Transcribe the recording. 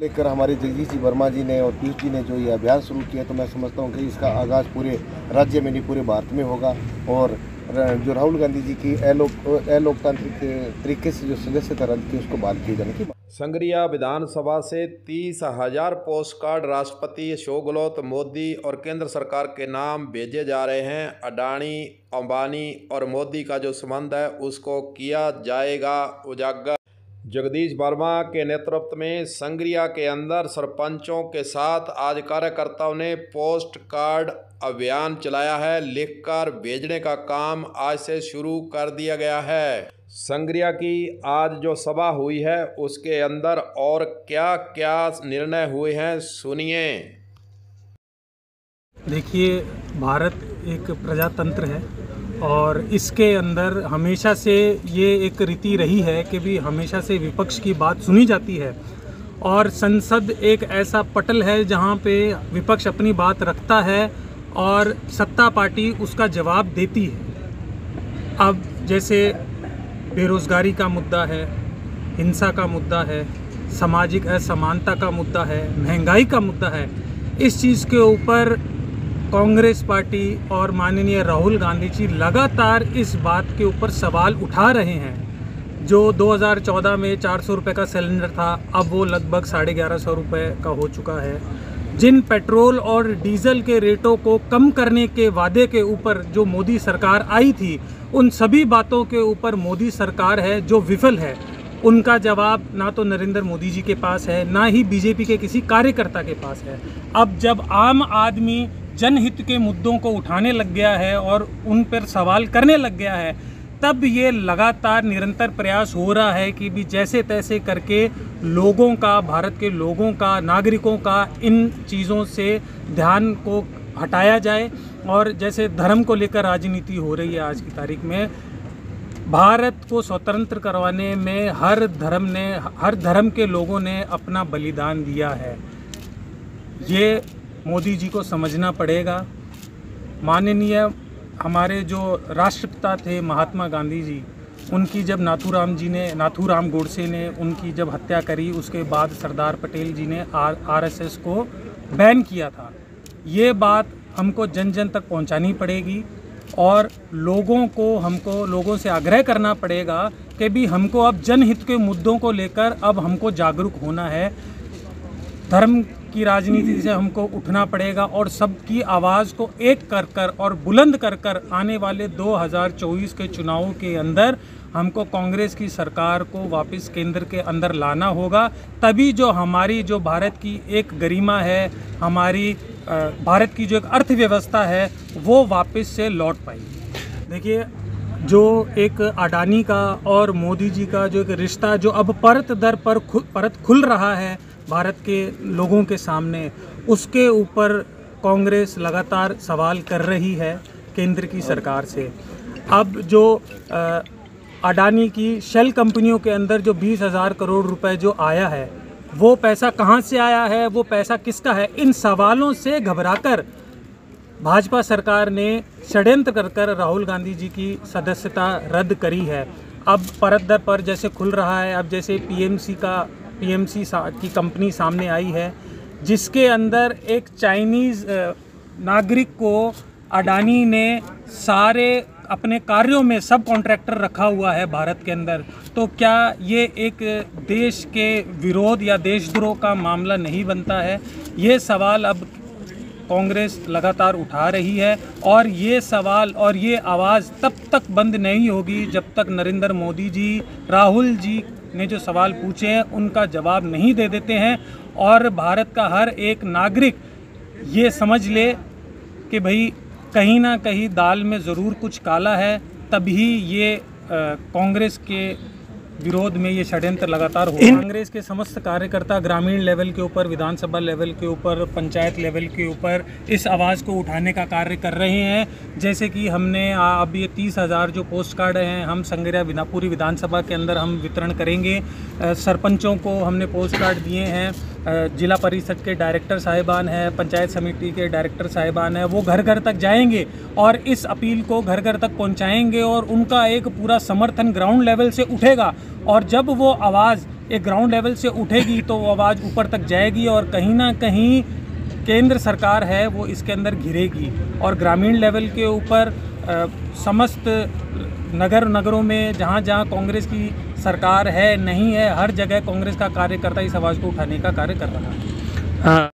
लेकर हमारे जगदीश जी वर्मा जी ने और पीयूष जी ने जो ये अभियान शुरू किया, तो मैं समझता हूँ कि इसका आगाज़ पूरे राज्य में नहीं पूरे भारत में होगा। और जो राहुल गांधी जी की अलोकतांत्रिक तरीके से जो सदस्यता रद्द की, उसको बहाल किए जाने की। संगरिया विधानसभा से 30,000 पोस्ट कार्ड राष्ट्रपति अशोक गहलोत, मोदी और केंद्र सरकार के नाम भेजे जा रहे हैं। अडानी, अंबानी और मोदी का जो संबंध है उसको किया जाएगा उजागर। जगदीश वर्मा के नेतृत्व में संगरिया के अंदर सरपंचों के साथ आज कार्यकर्ताओं ने पोस्ट कार्ड अभियान चलाया है। लिखकर भेजने का काम आज से शुरू कर दिया गया है। संगरिया की आज जो सभा हुई है उसके अंदर और क्या क्या निर्णय हुए हैं, सुनिए। देखिए, भारत एक प्रजातंत्र है और इसके अंदर हमेशा से ये एक रीति रही है कि भी हमेशा से विपक्ष की बात सुनी जाती है और संसद एक ऐसा पटल है जहाँ पे विपक्ष अपनी बात रखता है और सत्ता पार्टी उसका जवाब देती है। अब जैसे बेरोज़गारी का मुद्दा है, हिंसा का मुद्दा है, सामाजिक असमानता का मुद्दा है, महंगाई का मुद्दा है, इस चीज़ के ऊपर कांग्रेस पार्टी और माननीय राहुल गांधी जी लगातार इस बात के ऊपर सवाल उठा रहे हैं। जो 2014 में 400 रुपये का सिलेंडर था, अब वो लगभग 1150 रुपये का हो चुका है। जिन पेट्रोल और डीजल के रेटों को कम करने के वादे के ऊपर जो मोदी सरकार आई थी, उन सभी बातों के ऊपर मोदी सरकार है जो विफल है। उनका जवाब ना तो नरेंद्र मोदी जी के पास है, ना ही बीजेपी के किसी कार्यकर्ता के पास है। अब जब आम आदमी जनहित के मुद्दों को उठाने लग गया है और उन पर सवाल करने लग गया है, तब ये लगातार निरंतर प्रयास हो रहा है कि भी जैसे तैसे करके लोगों का, भारत के लोगों का, नागरिकों का इन चीज़ों से ध्यान को हटाया जाए। और जैसे धर्म को लेकर राजनीति हो रही है आज की तारीख में, भारत को स्वतंत्र करवाने में हर धर्म के लोगों ने अपना बलिदान दिया है। ये मोदी जी को समझना पड़ेगा। माननीय हमारे जो राष्ट्रपिता थे महात्मा गांधी जी, उनकी जब नाथूराम गोडसे ने उनकी जब हत्या करी, उसके बाद सरदार पटेल जी ने आरएसएस को बैन किया था। ये बात हमको जन जन तक पहुंचानी पड़ेगी और हमको लोगों से आग्रह करना पड़ेगा कि भी हमको अब जनहित के मुद्दों को लेकर अब हमको जागरूक होना है। धर्म की राजनीति से हमको उठना पड़ेगा और सबकी आवाज़ को एक कर और बुलंद कर आने वाले 2024 के चुनावों के अंदर हमको कांग्रेस की सरकार को वापस केंद्र के अंदर लाना होगा। तभी जो हमारी जो भारत की एक गरिमा है, हमारी भारत की जो एक अर्थव्यवस्था है, वो वापस से लौट पाएगी। देखिए, जो एक अडानी का और मोदी जी का जो एक रिश्ता जो अब परत दर परत खुल रहा है भारत के लोगों के सामने, उसके ऊपर कांग्रेस लगातार सवाल कर रही है केंद्र की सरकार से। अब जो अडानी की शेल कंपनियों के अंदर जो 20,000 करोड़ रुपए जो आया है, वो पैसा कहाँ से आया है, वो पैसा किसका है, इन सवालों से घबराकर भाजपा सरकार ने षड्यंत्र कर राहुल गांधी जी की सदस्यता रद्द करी है। अब परत दर पर जैसे खुल रहा है, अब जैसे पीएमसी की कंपनी सामने आई है, जिसके अंदर एक चाइनीज़ नागरिक को अडानी ने सारे अपने कार्यों में सब कॉन्ट्रैक्टर रखा हुआ है भारत के अंदर। तो क्या ये एक देश के विरोध या देशद्रोह का मामला नहीं बनता है? ये सवाल अब कांग्रेस लगातार उठा रही है और ये सवाल और ये आवाज़ तब तक बंद नहीं होगी जब तक नरेंद्र मोदी जी, राहुल जी ने जो सवाल पूछे हैं उनका जवाब नहीं दे देते हैं। और भारत का हर एक नागरिक ये समझ ले कि भाई कहीं ना कहीं दाल में ज़रूर कुछ काला है, तभी ये कांग्रेस के विरोध में ये षड्यंत्र लगातार हो रहा है। कांग्रेस के समस्त कार्यकर्ता ग्रामीण लेवल के ऊपर, विधानसभा लेवल के ऊपर, पंचायत लेवल के ऊपर इस आवाज़ को उठाने का कार्य कर रहे हैं। जैसे कि हमने अब ये 30,000 जो पोस्ट कार्ड हैं, हम संगरिया पूरी विधानसभा के अंदर हम वितरण करेंगे। सरपंचों को हमने पोस्ट कार्ड दिए हैं जिला परिषद के डायरेक्टर साहिबान हैं, पंचायत समिति के डायरेक्टर साहिबान हैं, वो घर घर तक जाएंगे और इस अपील को घर घर तक पहुंचाएंगे और उनका एक पूरा समर्थन ग्राउंड लेवल से उठेगा। और जब वो आवाज़ एक ग्राउंड लेवल से उठेगी तो वो आवाज़ ऊपर तक जाएगी और कहीं ना कहीं केंद्र सरकार है वो इसके अंदर घिरेगी। और ग्रामीण लेवल के ऊपर समस्त नगरों में जहाँ जहाँ कांग्रेस की सरकार है नहीं है, हर जगह कांग्रेस का कार्यकर्ता इस आवाज़ को उठाने का कार्य कर रहा है।